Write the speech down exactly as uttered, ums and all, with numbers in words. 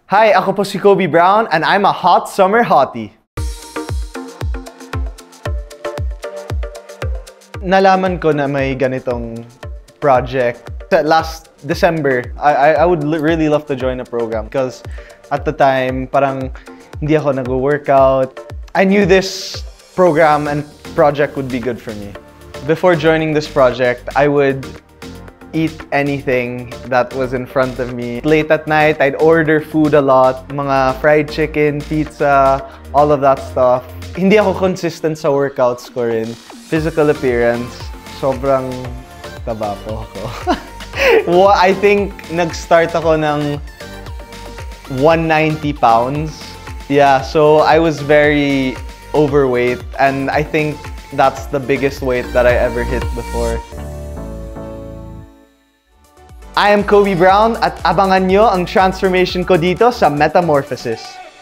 Hi, ako po si Kobe Brown and I'm a hot summer hottie. Nalaman ko na may ganitong project. Last December, I, I would really love to join a program because at the time, parang hindi ako nag-workout. I knew this program and project would be good for me. Before joining this project, I would eat anything that was in front of me. Late at night, I'd order food a lot. Mga fried chicken, pizza, all of that stuff. Hindi ako consistent sa workouts ko rin. Physical appearance, sobrang taba po ako. Well, I think nag-start ako ng one ninety pounds. Yeah, so I was very overweight and I think that's the biggest weight that I ever hit before. I am Kobe Brown at abangan nyo ang transformation ko dito sa Metamorphosis.